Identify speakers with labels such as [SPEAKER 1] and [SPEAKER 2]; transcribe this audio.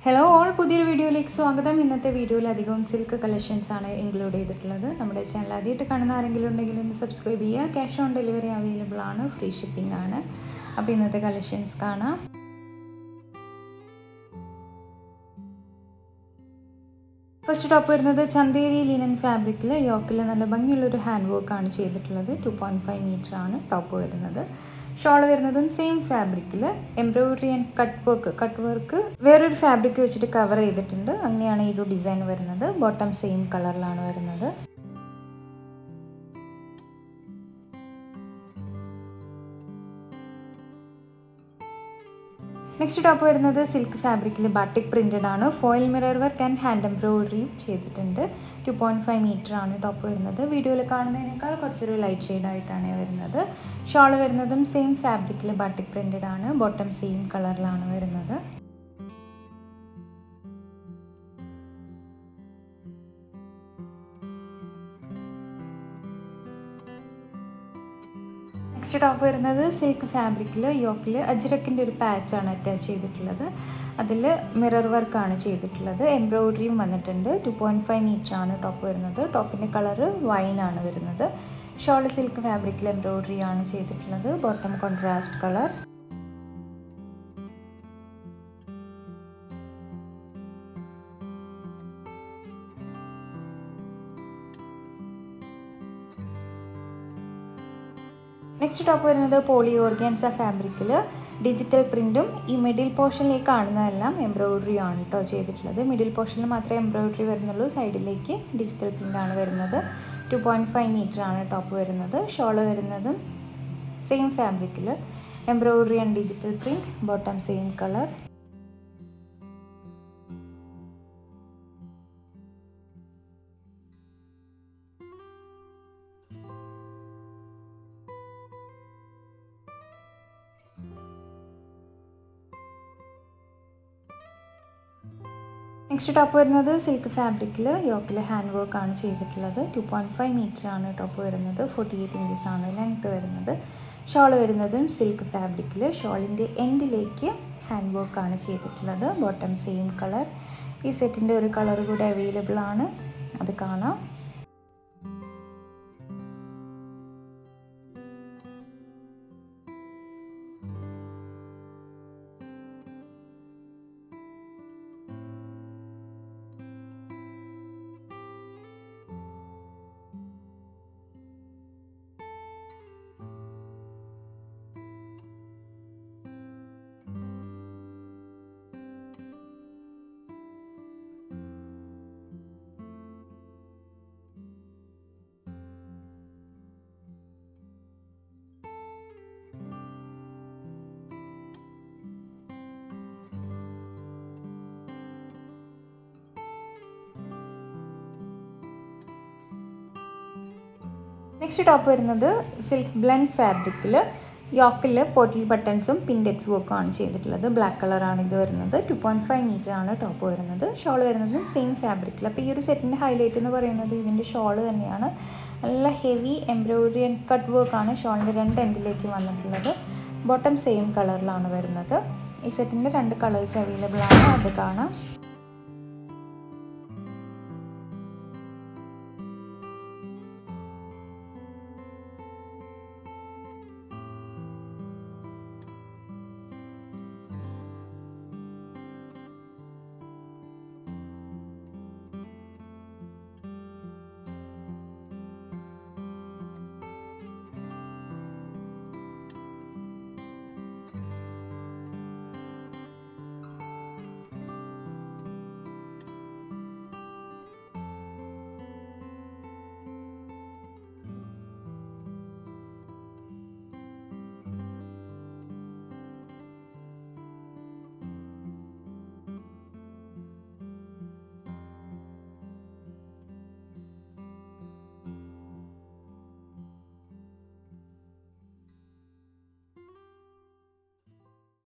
[SPEAKER 1] Hello all പുതിയൊരു വീഡിയോയിലേക്ക് സ്വാഗതം. ഇന്നത്തെ വീഡിയോയിൽ അധികവും സിൽക്ക് കളക്ഷൻസ് ആണ് ഇൻക്ലൂഡ് ചെയ്തിട്ടുള്ളത്. നമ്മുടെ ചാനൽ ആദ്യമായിട്ട് കാണുന്ന ആരെങ്കിലും ഉണ്ടെങ്കിൽ ഒന്ന് സബ്സ്ക്രൈബ് ചെയ്യുക. ക്യാഷ് ഓൺ ഡെലിവറി അവൈലബിൾ ആണ്, ഫ്രീ ഷിപ്പിംഗ് ആണ്. അപ്പോൾ ഇന്നത്തെ കളക്ഷൻസ് കാണാം. ഫസ്റ്റ് ടോപ്പ് വരുന്നത് ചന്തേരി ലിനൻ ഫാബ്രിക്കിൽ യോക്കിൽ നല്ല ഭംഗിയുള്ളൊരു ഹാൻഡ് വർക്കാണ് ചെയ്തിട്ടുള്ളത്. 2.5 മീറ്റർ ആണ് ടോപ്പ് വരുന്നത്. ഷോൾ വരുന്നതും സെയിം ഫാബ്രിക്കിൽ എംബ്രോയിഡറി ആൻഡ് കട്ട് വർക്ക് വേറൊരു ഫാബ്രിക് വെച്ചിട്ട് കവർ ചെയ്തിട്ടുണ്ട്. അങ്ങനെയാണ് ഈ ഒരു ഡിസൈൻ വരുന്നത്. ബോട്ടം സെയിം കളറിലാണ് വരുന്നത്. നെക്സ്റ്റ് ടോപ്പ് വരുന്നത് സിൽക്ക് ഫാബ്രിക്കിൽ ബാട്ടിക് പ്രിന്റഡ് ആണ്. Foil mirror work and hand എംബ്രോയിഡറിയും ചെയ്തിട്ടുണ്ട്. 2.5 മീറ്റർ ആണ് ടോപ്പ് വരുന്നത്. വീഡിയോയിൽ കാണുന്നതിനേക്കാൾ കുറച്ചൊരു ലൈറ്റ് ഷെയ്ഡ് ആയിട്ടാണ് വരുന്നത്. ഷോൾ വരുന്നതും സെയിം ഫാബ്രിക്കിൽ ബാട്ടിക് പ്രിന്റഡ് ആണ്. ബോട്ടം സെയിം കളറിലാണ് വരുന്നത്. നെക്സ്റ്റ് ടോപ്പ് വരുന്നത് സിൽക്ക് ഫാബ്രിക്കിൽ യോക്കിൽ അജ്രക്കിൻ്റെ ഒരു പാച്ചാണ് അറ്റാച്ച് ചെയ്തിട്ടുള്ളത്. അതിൽ മിറർ വർക്കാണ് ചെയ്തിട്ടുള്ളത്. എംബ്രോയിഡറിയും വന്നിട്ടുണ്ട്. 2.5 മീറ്റർ ആണ് ടോപ്പ് വരുന്നത്. ടോപ്പിൻ്റെ കളറ് വൈനാണ് വരുന്നത്. ഷോൾ സിൽക്ക് ഫാബ്രിക്കിൽ എംബ്രോയിഡറി ആണ് ചെയ്തിട്ടുള്ളത്. Bottom contrast colour. Next top വരുന്നത് പോളി ഓർഗാൻസ ഫാബ്രിക്കിൽ ഡിജിറ്റൽ പ്രിൻറ്റും ഈ മിഡിൽ പോർഷനിലേക്ക് കാണുന്നതെല്ലാം എംബ്രോയിഡറി ആണ് കേട്ടോ ചെയ്തിട്ടുള്ളത്. മിഡിൽ പോർഷനിൽ മാത്രമേ എംബ്രോയിഡറി വരുന്നുള്ളൂ. സൈഡിലേക്ക് ഡിജിറ്റൽ പ്രിൻ്റാണ് വരുന്നത്. 2.5 മീറ്റർ ആണ് ടോപ്പ് വരുന്നത്. ഷോൾ വരുന്നതും സെയിം ഫാബ്രിക്കിൽ embroidery and digital print. Bottom same colour. Next top വരുന്നത് സിൽക്ക് ഫാബ്രിക്കിൽ യോക്കിൽ ഹാൻഡ് വർക്ക് ആണ് ചെയ്തിട്ടുള്ളത്. 2.5 മീറ്റർ ആണ് ടോപ്പ് വരുന്നത്. 48 ഇഞ്ചസ് ആണ് ലെങ്ത് വരുന്നത്. ഷോൾ വരുന്നതും സിൽക്ക് ഫാബ്രിക്കിൽ ഷോളിൻ്റെ എൻഡിലേക്ക് ഹാൻഡ് വർക്ക് ആണ് ചെയ്തിട്ടുള്ളത്. Bottom same colour. ഈ സെറ്റിൻ്റെ ഒരു കളർ കൂടെ അവൈലബിൾ ആണ്, അത് കാണാം. നെക്സ്റ്റ് ടോപ്പ് വരുന്നത് സിൽക്ക് ബ്ലെൻഡ് ഫാബ്രിക്കിൽ യോക്കിൽ പോട്ടിൽ ബട്ടൺസും പിൻഡെക്സ് വർക്കും ആണ് ചെയ്തിട്ടുള്ളത്. ബ്ലാക്ക് കളറാണ് ഇത് വരുന്നത്. 2.5 മീറ്റർ ആണ് ടോപ്പ് വരുന്നത്. ഷോൾ വരുന്നതും സെയിം ഫാബ്രിക്കിൽ. അപ്പോൾ ഈ ഒരു സെറ്റിൻ്റെ ഹൈലൈറ്റ് എന്ന് പറയുന്നത് ഇതിൻ്റെ ഷോൾ തന്നെയാണ്. നല്ല ഹെവി എംബ്രോയിഡറി ആൻഡ് കട്ട് വർക്കാണ് ഷോളിൻ്റെ രണ്ട് എൻഡിലേക്ക് വന്നിട്ടുള്ളത്. ബോട്ടം സെയിം കളറിലാണ് വരുന്നത്. ഈ സെറ്റിൻ്റെ 2 കളേഴ്സ് അവൈലബിൾ ആണ്, അത് കാണാം.